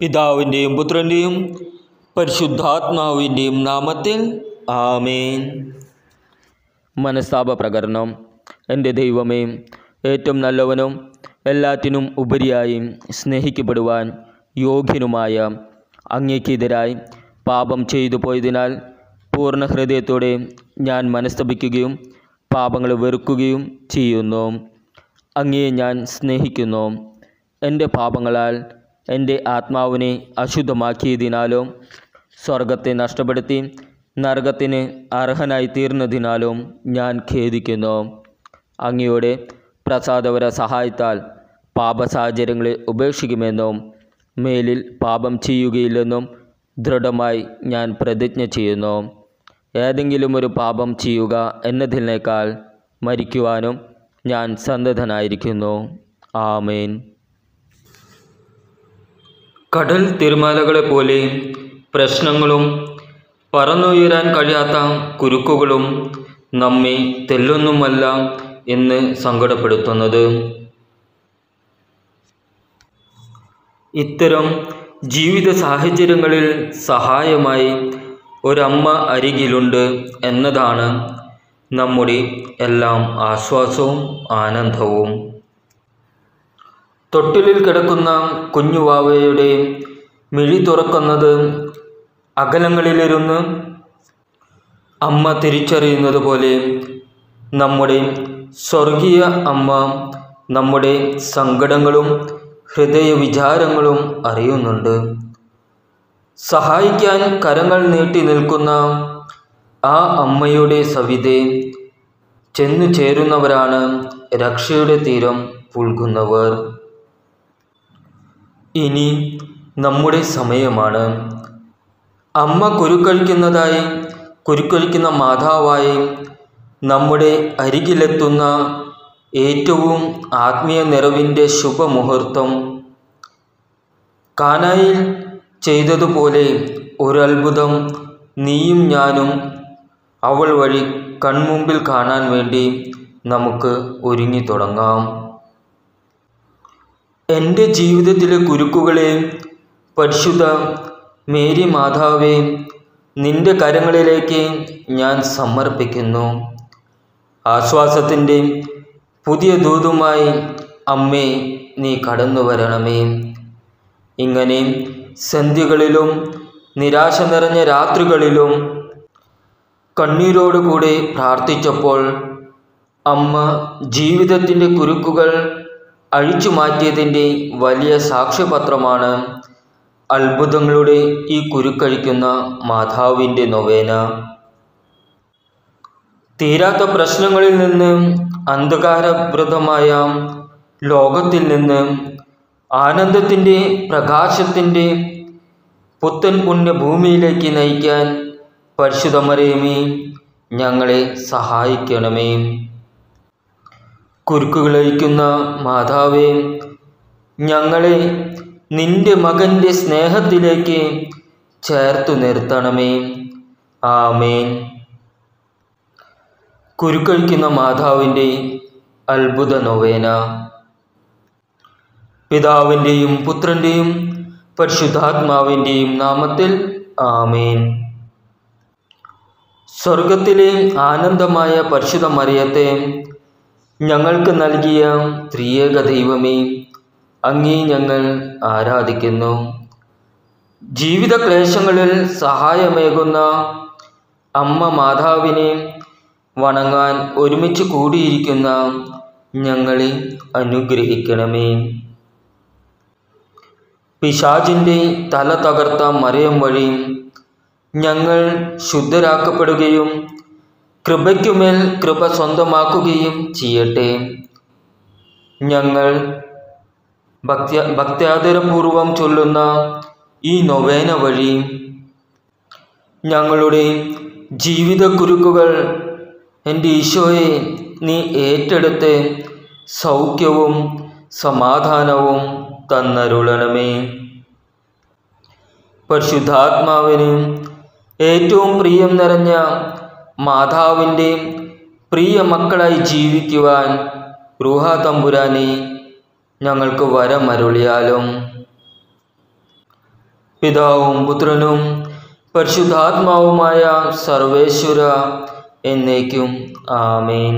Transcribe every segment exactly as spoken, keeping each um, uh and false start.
പിതാവിൻ്റെയും പുത്രൻ്റെയും പരിശുദ്ധാത്മാവിൻ്റെയും നാമത്തിൽ ആമേൻ. മനസ്താപ പ്രകരണം. എൻ്റെ ദൈവമേ, ഏറ്റവും നല്ലവനും എല്ലാറ്റിനും ഉപരിയായി സ്നേഹിക്കപ്പെടുവാൻ യോഗ്യനുമായ അങ്ങേക്കെതിരായി പാപം ചെയ്തു പോയതിനാൽ പൂർണ്ണ ഹൃദയത്തോടെ ഞാൻ മനസ്തപിക്കുകയും പാപങ്ങൾ വെറുക്കുകയും ചെയ്യുന്നു. അങ്ങയെ ഞാൻ സ്നേഹിക്കുന്നു. എൻ്റെ പാപങ്ങളാൽ എൻ്റെ ആത്മാവിനെ അശുദ്ധമാക്കിയതിനാലും സ്വർഗത്തെ നഷ്ടപ്പെടുത്തി നരകത്തിന് അർഹനായി തീർന്നതിനാലും ഞാൻ ഖേദിക്കുന്നു. അങ്ങയുടെ പ്രസാദപര സഹായത്താൽ പാപസാഹചര്യങ്ങളെ ഉപേക്ഷിക്കുമെന്നും മേലിൽ പാപം ചെയ്യുകയില്ലെന്നും ദൃഢമായി ഞാൻ പ്രതിജ്ഞ ചെയ്യുന്നു. ഏതെങ്കിലും ഒരു പാപം ചെയ്യുക എന്നതിനേക്കാൾ മരിക്കുവാനും ഞാൻ സന്നദ്ധനായിരിക്കുന്നു. ആമേൻ. കടൽ തിരമാലകളെപ്പോലെ പ്രശ്നങ്ങളും പറന്നുയരാൻ കഴിയാത്ത കുരുക്കുകളും നമ്മെ തെല്ലൊന്നുമല്ല എന്ന് സങ്കടപ്പെടുത്തുന്നത്. ഇത്തരം ജീവിത സാഹചര്യങ്ങളിൽ സഹായമായി ഒരമ്മ അരികിലുണ്ട് എന്നതാണ് നമ്മുടെ എല്ലാം ആശ്വാസവും ആനന്ദവും. തൊട്ടിലിൽ കിടക്കുന്ന കുഞ്ഞുവാവയുടെ മിഴി തുറക്കുന്നത് അകലങ്ങളിലിരുന്ന് അമ്മ തിരിച്ചറിയുന്നത് പോലെ നമ്മുടെ സ്വർഗീയ അമ്മ നമ്മുടെ സങ്കടങ്ങളും ഹൃദയവിചാരങ്ങളും അറിയുന്നുണ്ട്. സഹായിക്കാൻ കരങ്ങൾ നീട്ടി നിൽക്കുന്ന ആ അമ്മയുടെ സവിധേ ചെന്നു ചേരുന്നവരാണ് രക്ഷയുടെ തീരം പുൽകുന്നവർ. ഇനി നമ്മുടെ സമയമാണ്. അമ്മ കുരുക്കഴിക്കുന്നതായി കുരുക്കഴിക്കുന്ന മാതാവായി നമ്മുടെ അരികിലെത്തുന്ന ഏറ്റവും ആത്മീയ നിറവിൻ്റെ ശുഭമുഹൂർത്തം. കാനായിൽ ചെയ്തതുപോലെ ഒരത്ഭുതം നീയും ഞാനും അവൾ വഴി കൺമുമ്പിൽ കാണാൻ വേണ്ടി നമുക്ക് ഒരുങ്ങി തുടങ്ങാം. എൻ്റെ ജീവിതത്തിലെ കുരുക്കുകളെ പരിശുദ്ധ മേരി മാതാവേ, നിൻ്റെ കരങ്ങളിലേക്ക് ഞാൻ സമർപ്പിക്കുന്നു. ആശ്വാസത്തിൻ്റെ പുതിയ ദൂതുമായി അമ്മേ, നീ കടന്നു വരണമേ. ഇങ്ങനെ സന്ധ്യകളിലും നിരാശ നിറഞ്ഞ രാത്രികളിലും കണ്ണീരോടുകൂടെ പ്രാർത്ഥിച്ചപ്പോൾ അമ്മ ജീവിതത്തിൻ്റെ കുരുക്കുകൾ അഴിച്ചു മാറ്റിയതിൻ്റെ വലിയ സാക്ഷ്യപത്രമാണ് അത്ഭുതങ്ങളുടെ ഈ കുരുക്കഴിക്കുന്ന മാതാവിൻ്റെ നൊവേന. തീരാത്ത പ്രശ്നങ്ങളിൽ നിന്ന്, അന്ധകാരവൃതമായ ലോകത്തിൽ നിന്ന് ആനന്ദത്തിൻ്റെ പ്രകാശത്തിൻ്റെ പുത്തൻ പുണ്യഭൂമിയിലേക്ക് നയിക്കാൻ പരിശുദ്ധ മറിയമേ, ഞങ്ങളെ സഹായിക്കണമേ. കുരുക്കുകളഴിക്കുന്ന മാതാവേ, ഞങ്ങളെ നിന്റെ മകൻ്റെ സ്നേഹത്തിലേക്ക് ചേർത്തു നിർത്തണമേ. ആമേൻ. കുരുക്കഴിക്കുന്ന മാതാവിൻ്റെ അത്ഭുത നൊവേന. പിതാവിൻ്റെയും പുത്രൻ്റെയും പരിശുദ്ധാത്മാവിൻ്റെയും നാമത്തിൽ ആമേൻ. സ്വർഗത്തിലെ ആനന്ദമായ പരിശുദ്ധ മറിയത്തെ ഞങ്ങൾക്ക് നൽകിയ ത്രിയേക ദൈവമേ, അങ്ങേ ഞങ്ങൾ ആരാധിക്കുന്നു. ജീവിത ക്ലേശങ്ങളിൽ സഹായമേകുന്ന അമ്മ മാതാവിനെ വണങ്ങാൻ ഒരുമിച്ച് കൂടിയിരിക്കുന്ന ഞങ്ങളെ അനുഗ്രഹിക്കണമേ. പിശാചിൻ്റെ തല തകർത്ത മറിയം വഴി ഞങ്ങൾ ശുദ്ധരാക്കപ്പെടുകയും കൃപയ്ക്കുമേൽ കൃപ സ്വന്തമാക്കുകയും ചെയ്യട്ടെ. ഞങ്ങൾ ഭക്തി ഭക്ത്യാദരപൂർവം ചൊല്ലുന്ന ഈ നൊവേന വഴി ഞങ്ങളുടെ ജീവിത കുരുക്കുകൾ എൻ്റെ ഈശോയെ നീ ഏറ്റെടുത്ത് സൗഖ്യവും സമാധാനവും തന്നരുളണമേ. പരിശുദ്ധാത്മാവിന് ഏറ്റവും പ്രിയം നിറഞ്ഞ മാതാവിൻ്റെ പ്രിയ മക്കളായി ജീവിക്കുവാൻ റൂഹാ തമ്പുരാനെ ഞങ്ങൾക്ക് വരമരുളിയാലും. പിതാവും പുത്രനും പരിശുദ്ധാത്മാവുമായ സർവേശ്വര എന്നേക്കും ആമേൻ.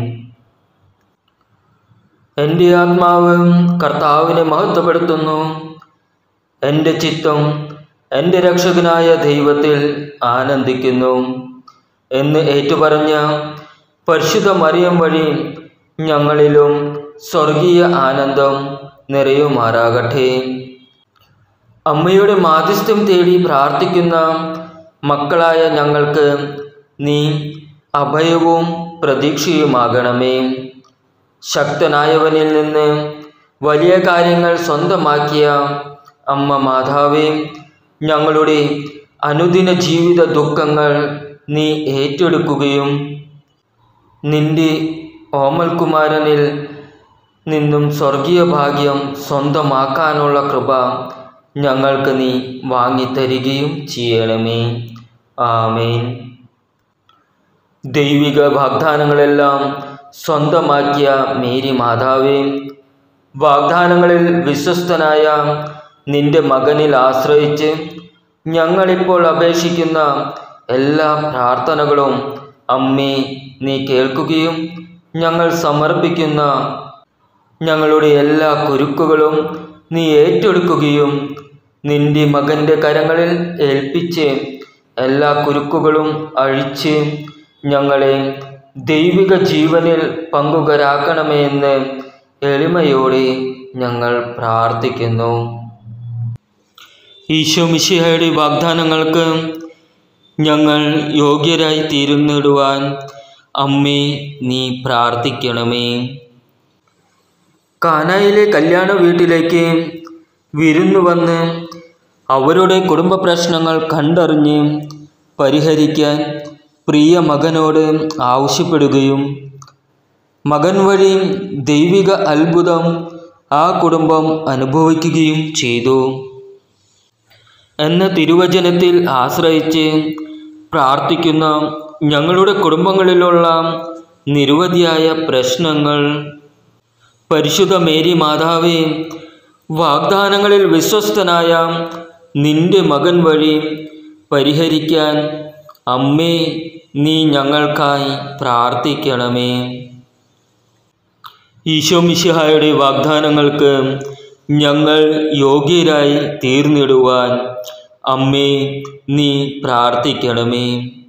എൻ്റെ ആത്മാവ് കർത്താവിനെ മഹത്വപ്പെടുത്തുന്നു. എൻ്റെ ചിത്തം എൻ്റെ രക്ഷകനായ ദൈവത്തിൽ ആനന്ദിക്കുന്നു എന്ന് ഏറ്റുപറഞ്ഞ പരിശുദ്ധ മറിയം വഴി ഞങ്ങളിലും സ്വർഗീയ ആനന്ദം നിറയുമാറാകട്ടെ. അമ്മയുടെ മാധ്യസ്ഥ്യം തേടി പ്രാർത്ഥിക്കുന്ന മക്കളായ ഞങ്ങൾക്ക് നീ അഭയവും പ്രതീക്ഷയുമാകണമേ. ശക്തനായവനിൽ നിന്ന് വലിയ കാര്യങ്ങൾ സ്വന്തമാക്കിയ അമ്മ മാതാവേ, ഞങ്ങളുടെ അനുദിന ജീവിത ദുഃഖങ്ങൾ നീ ഏറ്റെടുക്കുകയും നിന്റെ ഓമൽകുമാരനിൽ നിന്നും സ്വർഗീയ ഭാഗ്യം സ്വന്തമാക്കാനുള്ള കൃപ ഞങ്ങൾക്ക് നീ വാങ്ങിത്തരികയും ചെയ്യണമേ. ആമേൻ. ദൈവിക വാഗ്ദാനങ്ങളെല്ലാം സ്വന്തമാക്കിയ മേരി മാതാവേ, വാഗ്ദാനങ്ങളിൽ വിശ്വസ്തനായ നിന്റെ മകനിൽ ആശ്രയിച്ച് ഞങ്ങളിപ്പോൾ അപേക്ഷിക്കുന്ന എല്ലാ പ്രാർത്ഥനകളും അമ്മേ നീ കേൾക്കുകയും ഞങ്ങൾ സമർപ്പിക്കുന്ന ഞങ്ങളുടെ എല്ലാ കുരുക്കുകളും നീ ഏറ്റെടുക്കുകയും നിന്റെ മകൻ്റെ കരങ്ങളിൽ ഏൽപ്പിച്ച് എല്ലാ കുരുക്കുകളും അഴിച്ച് ഞങ്ങളെ ദൈവിക ജീവനിൽ പങ്കുകാരാക്കണമേ എന്ന് എളിമയോടെ ഞങ്ങൾ പ്രാർത്ഥിക്കുന്നു. ഈശോ മിശിഹായുടെ വാഗ്ദാനങ്ങൾക്ക് ഞങ്ങൾ യോഗ്യരായി തീരുന്നിടുവാൻ അമ്മേ നീ പ്രാർത്ഥിക്കണമേ. കാനായിലെ കല്യാണ വീട്ടിലേക്ക് വിരുന്നു വന്ന് അവരുടെ കുടുംബ പ്രശ്നങ്ങൾ കണ്ടറിഞ്ഞ് പരിഹരിക്കാൻ പ്രിയ മകനോട് ആവശ്യപ്പെടുകയും മകൻ വഴി ദൈവിക അത്ഭുതം ആ കുടുംബം അനുഭവിക്കുകയും ചെയ്തു എന്ന തിരുവചനത്തിൽ ആശ്രയിച്ച് പ്രാർത്ഥിക്കുന്ന ഞങ്ങളുടെ കുടുംബങ്ങളിലുള്ള നിരവധിയായ പ്രശ്നങ്ങൾ പരിശുദ്ധ മേരി മാതാവേ, വാഗ്ദാനങ്ങളിൽ വിശ്വസ്തനായ നിന്റെ മകൻ വഴി പരിഹരിക്കാൻ അമ്മേ നീ ഞങ്ങൾക്കായി പ്രാർത്ഥിക്കണമേ. ഈശോ മിശിഹായുടെ വാഗ്ദാനങ്ങൾക്ക് ഞങ്ങൾ യോഗ്യരായി തീർന്നിടുവാൻ അമ്മേ നീ പ്രാർത്ഥിക്കണമേ.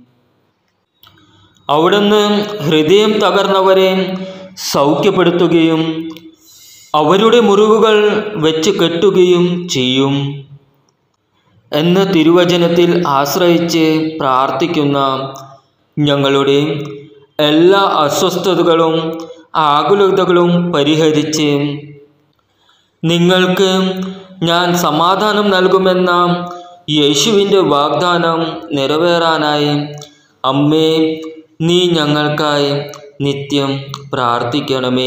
അവിടുന്ന് ഹൃദയം തകർന്നവരെ സൗഖ്യപ്പെടുത്തുകയും അവരുടെ മുറിവുകൾ വെച്ച് കെട്ടുകയും ചെയ്യും എന്ന തിരുവചനത്തിൽ ആശ്രയിച്ച് പ്രാർത്ഥിക്കുന്ന ഞങ്ങളുടെ എല്ലാ അസ്വസ്ഥതകളും ആകുലതകളും പരിഹരിച്ച് നിങ്ങൾക്ക് ഞാൻ സമാധാനം നൽകുമെന്ന യേശുവിൻ്റെ വാഗ്ദാനം നിറവേറാനായി അമ്മേ നീ ഞങ്ങൾക്കായി നിത്യം പ്രാർത്ഥിക്കണമേ.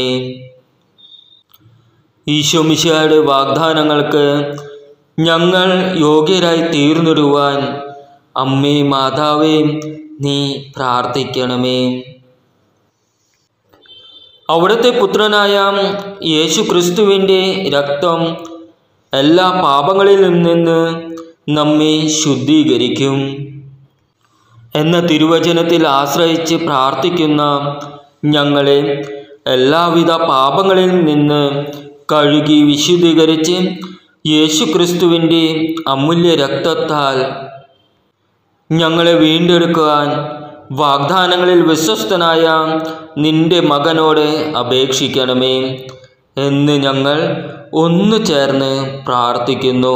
ഈശോ മിശിഹായുടെ വാഗ്ദാനങ്ങൾക്ക് ഞങ്ങൾ യോഗ്യരായി തീർന്നിടുവാൻ അമ്മേ മാതാവേ നീ പ്രാർത്ഥിക്കണമേ. അവിടുത്തെ പുത്രനായ യേശു ക്രിസ്തുവിൻ്റെ രക്തം എല്ലാ പാപങ്ങളിൽ നിന്ന് നമ്മെ ശുദ്ധീകരിക്കും എന്ന തിരുവചനത്തിൽ ആശ്രയിച്ച് പ്രാർത്ഥിക്കുന്ന ഞങ്ങളെ എല്ലാവിധ പാപങ്ങളിൽ നിന്ന് കഴുകി വിശുദ്ധീകരിച്ച് യേശു ക്രിസ്തുവിൻ്റെ അമൂല്യ രക്തത്താൽ ഞങ്ങളെ വീണ്ടെടുക്കുവാൻ വാഗ്ദാനങ്ങളിൽ വിശ്വസ്തനായ നിന്റെ മകനോട് അപേക്ഷിക്കണമേ എന്ന് ഞങ്ങൾ ഒന്നു ചേർന്ന് പ്രാർത്ഥിക്കുന്നു.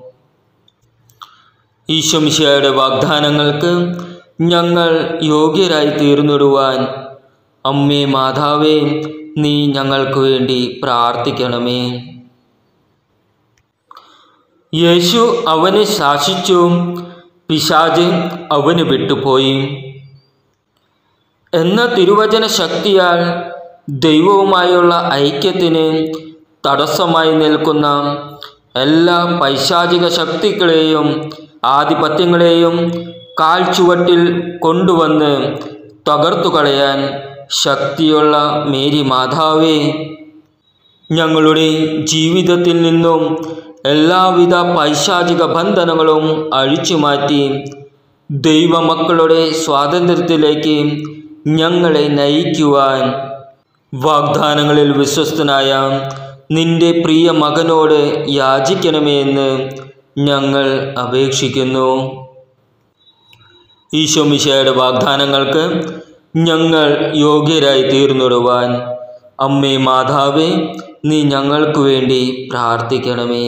ഈശോ മിശിഹായുടെ വാഗ്ദാനങ്ങൾക്ക് ഞങ്ങൾ യോഗ്യരായി തീർന്നിടുവാൻ അമ്മേ മാതാവേ നീ ഞങ്ങൾക്ക് വേണ്ടി പ്രാർത്ഥിക്കണമേ. യേശു അവനെ ശാസിച്ചു, പിശാച് അവന് വിട്ടുപോയി എന്ന തിരുവചന ശക്തിയാൽ ദൈവവുമായുള്ള ഐക്യത്തിന് തടസ്സമായി നിൽക്കുന്ന എല്ലാ പൈശാചിക ശക്തികളെയും ആധിപത്യങ്ങളെയും കാൽച്ചുവട്ടിൽ കൊണ്ടുവന്ന് തകർത്തു കളയാൻ ശക്തിയുള്ള മേരി മാതാവേ, ഞങ്ങളുടെ ജീവിതത്തിൽ നിന്നും എല്ലാവിധ പൈശാചിക ബന്ധനങ്ങളും അഴിച്ചുമാറ്റി ദൈവമക്കളുടെ സ്വാതന്ത്ര്യത്തിലേക്ക് ഞങ്ങളെ നയിക്കുവാൻ വാഗ്ദാനങ്ങളിൽ വിശ്വസ്തനായ നിന്റെ പ്രിയ മകനോട് യാചിക്കണമേ എന്ന് ഞങ്ങൾ അപേക്ഷിക്കുന്നു. ഈശോ മിശിഹായുടെ വാഗ്ദാനങ്ങൾക്ക് ഞങ്ങൾ യോഗ്യരായി തീർന്നിടുവാൻ അമ്മേ മാതാവേ, നീ ഞങ്ങൾക്ക് വേണ്ടി പ്രാർത്ഥിക്കണമേ.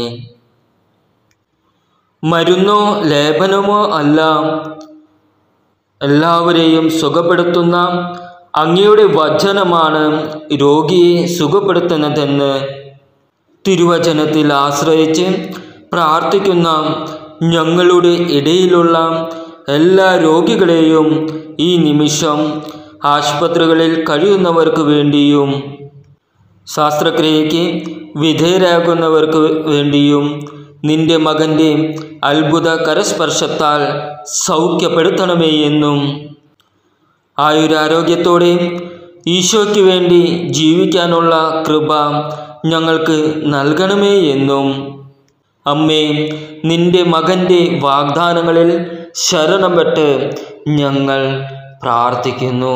മരുന്നോ ലേപനമോ അല്ല, എല്ലാവരെയും സുഖപ്പെടുത്തുന്ന അങ്ങയുടെ വചനമാണ് രോഗിയെ സുഖപ്പെടുത്തുന്നതെന്ന് തിരുവചനത്തിൽ ആശ്രയിച്ച് പ്രാർത്ഥിക്കുന്ന ഞങ്ങളുടെ ഇടയിലുള്ള എല്ലാ രോഗികളെയും ഈ നിമിഷം ആശുപത്രികളിൽ കഴിയുന്നവർക്ക് വേണ്ടിയും ശസ്ത്രക്രിയയ്ക്ക് വിധേയരാകുന്നവർക്ക് വേണ്ടിയും നിന്റെ മകൻ്റെ അത്ഭുത കരസ്പർശത്താൽ സൗഖ്യപ്പെടുത്തണമേ എന്നും ആയുരാരോഗ്യത്തോടെ ഈശോയ്ക്ക് വേണ്ടി ജീവിക്കാനുള്ള കൃപ ഞങ്ങൾക്ക് നൽകണമേ എന്നും അമ്മേ, നിന്റെ മകൻ്റെ വാഗ്ദാനങ്ങളിൽ ശരണം പെട്ട് ഞങ്ങൾ പ്രാർത്ഥിക്കുന്നു.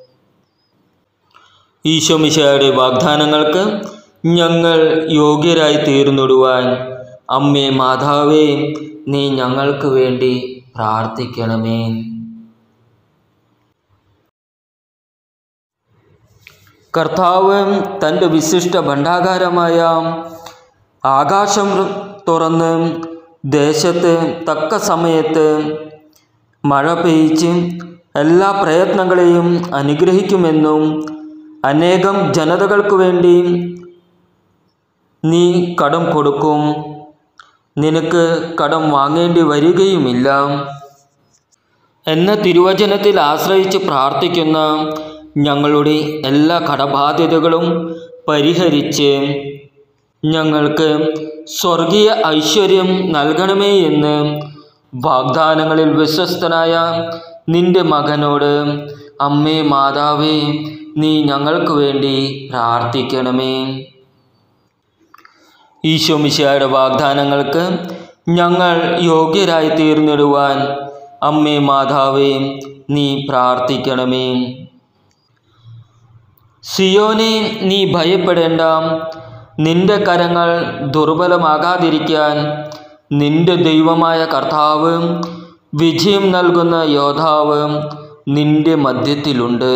ഈശോ മിശിഹായുടെ വാഗ്ദാനങ്ങൾക്ക് ഞങ്ങൾ യോഗ്യരായി തീർന്നിടുവാൻ അമ്മേ മാതാവേ, നീ ഞങ്ങൾക്ക് വേണ്ടി പ്രാർത്ഥിക്കണമേ. കർത്താവ് തൻ്റെ വിശിഷ്ട ഭണ്ഡാകാരമായ ആകാശം തുറന്ന് ദേശത്ത് തക്ക സമയത്ത് മഴ പെയ്ച്ച് എല്ലാ പ്രയത്നങ്ങളെയും അനുഗ്രഹിക്കുമെന്നും അനേകം ജനതകൾക്ക് വേണ്ടി നീ കടം കൊടുക്കും, നിനക്ക് കടം വാങ്ങേണ്ടി വരികയുമില്ല എന്ന തിരുവചനത്തിൽ ആശ്രയിച്ച് പ്രാർത്ഥിക്കുന്ന ഞങ്ങളുടെ എല്ലാ കടബാധ്യതകളും പരിഹരിച്ച് ഞങ്ങൾക്ക് സ്വർഗീയ ഐശ്വര്യം നൽകണമേ എന്ന് വാഗ്ദാനങ്ങളിൽ വിശ്വസ്തനായ നിന്റെ മകനോട് അമ്മേ മാതാവേ, നീ ഞങ്ങൾക്ക് വേണ്ടി പ്രാർത്ഥിക്കണമേ. ഈശോ മിശിഹായുടെ വാഗ്ദാനങ്ങൾക്ക് ഞങ്ങൾ യോഗ്യരായി തീർന്നിടുവാൻ അമ്മേ മാതാവേ, നീ പ്രാർത്ഥിക്കണമേ. സിയോനെ, നീ ഭയപ്പെടേണ്ട, നിന്റെ കരങ്ങൾ ദുർബലമാകാതിരിക്കാൻ നിന്റെ ദൈവമായ കർത്താവ്, വിജയം നൽകുന്ന യോദ്ധാവ് നിന്റെ മധ്യത്തിലുണ്ട്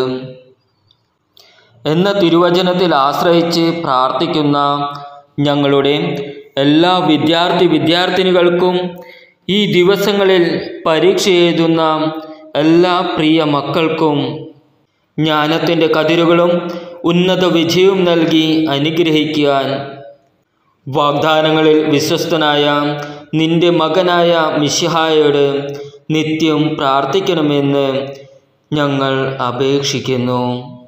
എന്ന തിരുവചനത്തിൽ ആശ്രയിച്ച് പ്രാർത്ഥിക്കുന്ന ഞങ്ങളുടെ എല്ലാ വിദ്യാർത്ഥി വിദ്യാർത്ഥിനികൾക്കും ഈ ദിവസങ്ങളിൽ പരീക്ഷ എഴുതുന്ന എല്ലാ പ്രിയ മക്കൾക്കും ജ്ഞാനത്തിൻ്റെ കതിരുകളും ഉന്നത വിജയവും നൽകി അനുഗ്രഹിക്കാൻ വാഗ്ദാനങ്ങളിൽ വിശ്വസ്തനായ നിന്റെ മകനായ മിശിഹായോട് നിത്യം പ്രാർത്ഥിക്കണമെന്ന് ഞങ്ങൾ അപേക്ഷിക്കുന്നു.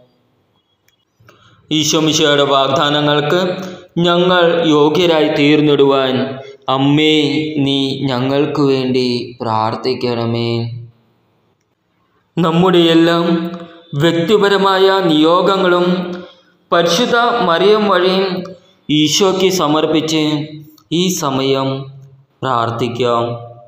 ഈശോ മിശിഹായുടെ വാഗ്ദാനങ്ങൾക്ക് ഞങ്ങൾ യോഗ്യരായി തീർന്നിടുവാൻ അമ്മേ, നീ ഞങ്ങൾക്ക് വേണ്ടി പ്രാർത്ഥിക്കണമേ. നമ്മുടെയെല്ലാം വ്യക്തിപരമായ നിയോഗങ്ങളും പരിശുദ്ധ മറിയം വഴി ഈശോയ്ക്ക് സമർപ്പിച്ച് ഈ സമയം പ്രാർത്ഥിക്കാം.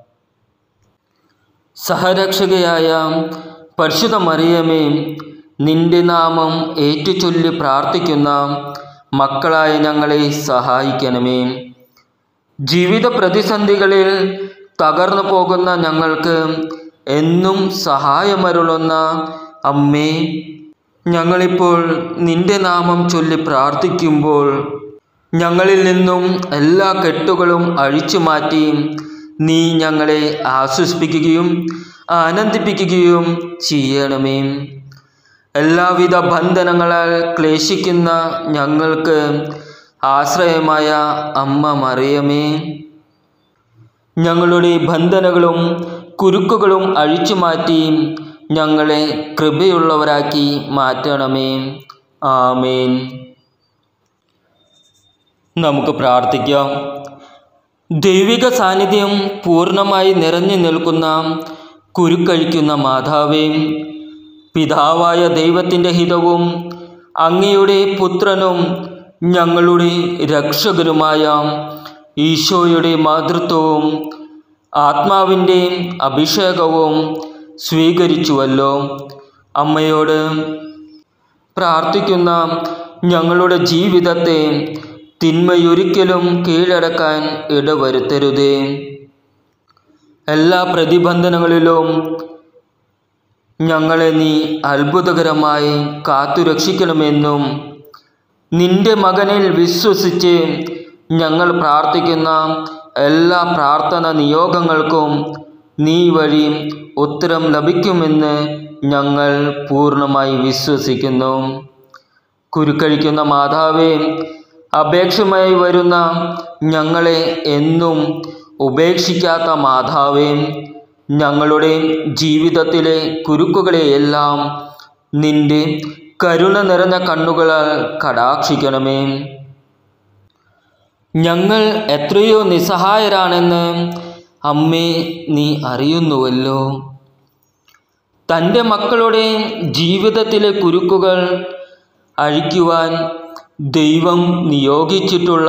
സഹരക്ഷകയായ പരിശുദ്ധ മറിയമേ, നിന്റെ നാമം ഏറ്റുചൊല്ലി പ്രാർത്ഥിക്കുന്ന മക്കളായ ഞങ്ങളെ സഹായിക്കണമേ. ജീവിത പ്രതിസന്ധികളിൽ തകർന്നു പോകുന്ന ഞങ്ങൾക്ക് എന്നും സഹായമരുളുന്ന അമ്മേ, ഞങ്ങളിപ്പോൾ നിന്റെ നാമം ചൊല്ലി പ്രാർത്ഥിക്കുമ്പോൾ ഞങ്ങളിൽ നിന്നും എല്ലാ കെട്ടുകളും അഴിച്ചു മാറ്റി നീ ഞങ്ങളെ ആശ്വസിപ്പിക്കുകയും ആനന്ദിപ്പിക്കുകയും ചെയ്യണമേ. എല്ലാവിധ ബന്ധനങ്ങളാൽ ക്ലേശിക്കുന്ന ഞങ്ങൾക്ക് ആശ്രയമായ അമ്മ മറിയമേ, ഞങ്ങളുടെ ബന്ധനങ്ങളും കുരുക്കുകളും അഴിച്ചു മാറ്റി ഞങ്ങളെ കൃപയുള്ളവരാക്കി മാറ്റണമേ. ആമേൻ. നമുക്ക് പ്രാർത്ഥിക്കാം. ദൈവിക സാന്നിധ്യം പൂർണ്ണമായി നിറഞ്ഞു നിൽക്കുന്ന കുരുക്കഴിക്കുന്ന മാതാവേ, പിതാവായ ദൈവത്തിൻ്റെ ഹിതവും അങ്ങയുടെ പുത്രനും ഞങ്ങളുടെ രക്ഷകരുമായ ഈശോയുടെ മാതൃത്വവും ആത്മാവിൻ്റെ അഭിഷേകവും സ്വീകരിച്ചുവല്ലോ. അമ്മയോട് പ്രാർത്ഥിക്കുന്ന ഞങ്ങളുടെ ജീവിതത്തെ തിന്മയൊരിക്കലും കീഴടക്കാൻ ഇടവരുത്തരുതേ. എല്ലാ പ്രതിബന്ധനങ്ങളിലും ഞങ്ങളെ നീ അത്ഭുതകരമായി കാത്തുരക്ഷിക്കണമെന്നും നിന്റെ മകനിൽ വിശ്വസിച്ച് ഞങ്ങൾ പ്രാർത്ഥിക്കുന്ന എല്ലാ പ്രാർത്ഥന നിയോഗങ്ങൾക്കും നീ വഴി ഉത്തരം ലഭിക്കുമെന്ന് ഞങ്ങൾ പൂർണ്ണമായി വിശ്വസിക്കുന്നു. കുരുക്കഴിക്കുന്ന മാതാവേ, അപേക്ഷമായി വരുന്ന ഞങ്ങളെ എന്നും ഉപേക്ഷിക്കാത്ത മാതാവേ, ഞങ്ങളുടെ ജീവിതത്തിലെ കുരുക്കുകളെയെല്ലാം നിന്റെ കരുണ നിറഞ്ഞ കണ്ണുകളാൽ കടാക്ഷിക്കണമേ. ഞങ്ങൾ എത്രയോ നിസ്സഹായരാണെന്ന് അമ്മേ നീ അറിയുന്നുവല്ലോ. തൻ്റെ മക്കളുടെ ജീവിതത്തിലെ കുരുക്കുകൾ അഴിക്കുവാൻ ദൈവം നിയോഗിച്ചിട്ടുള്ള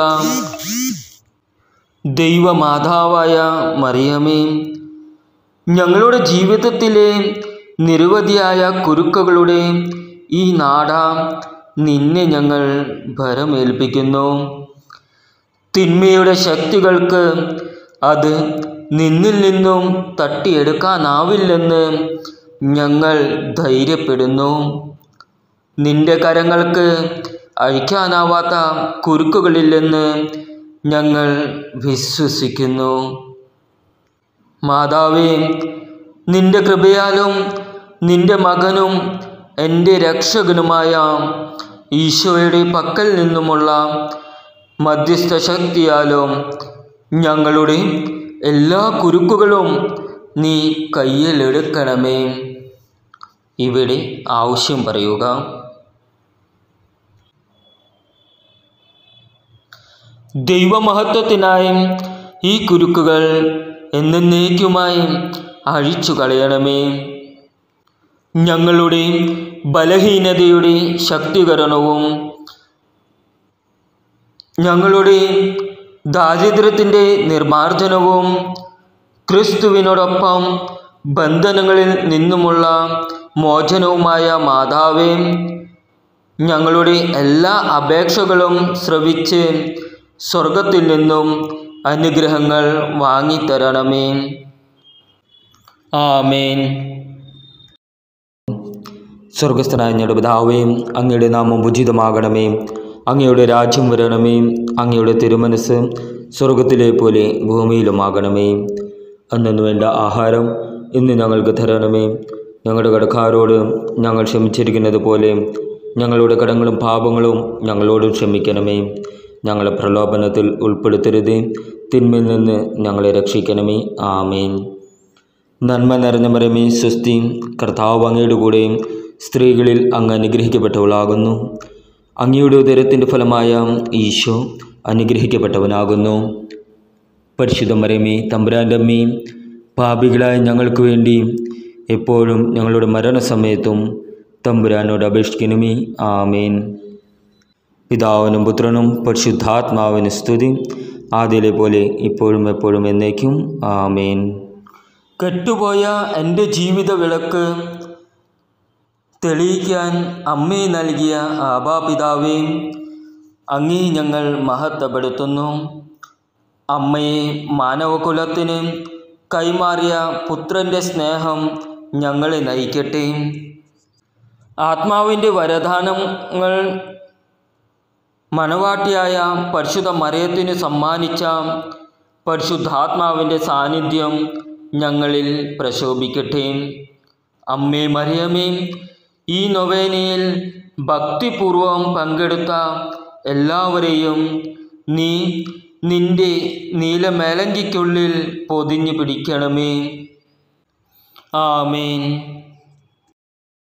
ദൈവമാതാവായ മറിയമേ, ഞങ്ങളുടെ ജീവിതത്തിലെ നിരവധിയായ കുരുക്കുകളുടെ ഈ നാട നിന്നെ ഞങ്ങൾ ഭരമേൽപ്പിക്കുന്നു. തിന്മയുടെ ശക്തികൾക്ക് അത് നിന്നിൽ നിന്നും തട്ടിയെടുക്കാനാവില്ലെന്ന് ഞങ്ങൾ ധൈര്യപ്പെടുന്നു. നിന്റെ കരങ്ങൾക്ക് അഴിക്കാനാവാത്ത കുരുക്കുകളില്ലെന്ന് ഞങ്ങൾ വിശ്വസിക്കുന്നു. മാതാവേ, നിന്റെ കൃപയാലും നിന്റെ മകനും എൻ്റെ രക്ഷകനുമായ ഈശോയുടെ പക്കൽ നിന്നുമുള്ള മധ്യസ്ഥ ശക്തിയാലും ഞങ്ങളുടെ എല്ലാ കുരുക്കുകളും നീ കയ്യിലെടുക്കണമേ. ഇവിടെ ആവശ്യം പറയുക. ദൈവമഹത്വത്തിനായി ഈ കുരുക്കുകൾ എന്നേക്കുമായി അഴിച്ചു കളയണമേ. ഞങ്ങളുടെ ബലഹീനതയുടെ ശക്തീകരണവും ഞങ്ങളുടെ ദാരിദ്ര്യത്തിൻ്റെ നിർമ്മാർജ്ജനവും ക്രിസ്തുവിനോടൊപ്പം ബന്ധനങ്ങളിൽ നിന്നുമുള്ള മോചനവുമായ മാതാവേ, ഞങ്ങളുടെ എല്ലാ അപേക്ഷകളും ശ്രവിച്ച് സ്വർഗത്തിൽ നിന്നും അനുഗ്രഹങ്ങൾ വാങ്ങിത്തരണമേ. ആമേൻ. സ്വർഗസ്ഥനായ ഞങ്ങളുടെ പിതാവേ, അങ്ങയുടെ നാമം ഉചിതമാകണമേ. അങ്ങയുടെ രാജ്യം വരണമേ. അങ്ങയുടെ തിരുമനസ് സ്വർഗത്തിലെ പോലെ ഭൂമിയിലുമാകണമേ. അന്നു വേണ്ട ആഹാരം ഇന്ന് ഞങ്ങൾക്ക് തരണമേ. ഞങ്ങളുടെ കടക്കാരോട് ഞങ്ങൾ ക്ഷമിച്ചിരിക്കുന്നത് പോലെ ഞങ്ങളുടെ കടങ്ങളും പാപങ്ങളും ഞങ്ങളോട് ക്ഷമിക്കണമേ. ഞങ്ങളെ പ്രലോഭനത്തിൽ ഉൾപ്പെടുത്തരുതേ, തിന്മയിൽ നിന്ന് ഞങ്ങളെ രക്ഷിക്കണമേ. ആമേൻ. നന്മ നിറഞ്ഞ മറിയമേ, സ്വസ്തി, കർത്താവ് അങ്ങയുടെ കൂടെ സ്ത്രീകളിൽ അങ്ങ് അനുഗ്രഹിക്കപ്പെട്ടവളാകുന്നു. അങ്ങയുടെ ഉദരത്തിൻ്റെ ഫലമായ ഈശോ അനുഗ്രഹിക്കപ്പെട്ടവനാകുന്നു. പരിശുദ്ധ മറിയമേ, തമ്പുരാൻ്റെ അമ്മേ, പാപികളായ ഞങ്ങൾക്ക് വേണ്ടി എപ്പോഴും ഞങ്ങളുടെ മരണസമയത്തും തമ്പുരാനോട് അപേക്ഷിക്കണമേ. ആമേൻ. പിതാവിനും പുത്രനും പരിശുദ്ധാത്മാവിന് സ്തുതി, ആദ്യയിലെ പോലെ ഇപ്പോഴും എപ്പോഴും എന്നേക്കും. ആമേൻ. കെട്ടുപോയ എൻ്റെ ജീവിത വിളക്ക് തെളിയിക്കാൻ അമ്മേ നൽകിയ ആബാ പിതാവേ, അങ്ങേ ഞങ്ങൾ മഹത്വപ്പെടുത്തുന്നു. അമ്മയെ മാനവകുലത്തിന് കൈമാറിയ പുത്രൻ്റെ സ്നേഹം ഞങ്ങളെ നയിക്കട്ടെ. ആത്മാവിൻ്റെ വരദാനങ്ങൾ മണവാട്ടിയായ പരിശുദ്ധ മറിയത്തിന് സമ്മാനിച്ച പരിശുദ്ധാത്മാവിൻ്റെ സാന്നിധ്യം ഞങ്ങളിൽ പ്രശോഭിക്കട്ടെ. അമ്മേ മറിയമേ, ഈ നൊവേനയിൽ ഭക്തിപൂർവം പങ്കെടുത്ത എല്ലാവരെയും നീ നിന്റെ നീലമേലങ്കിക്കുള്ളിൽ പൊതിഞ്ഞു പിടിക്കണമേ. ആമേൻ.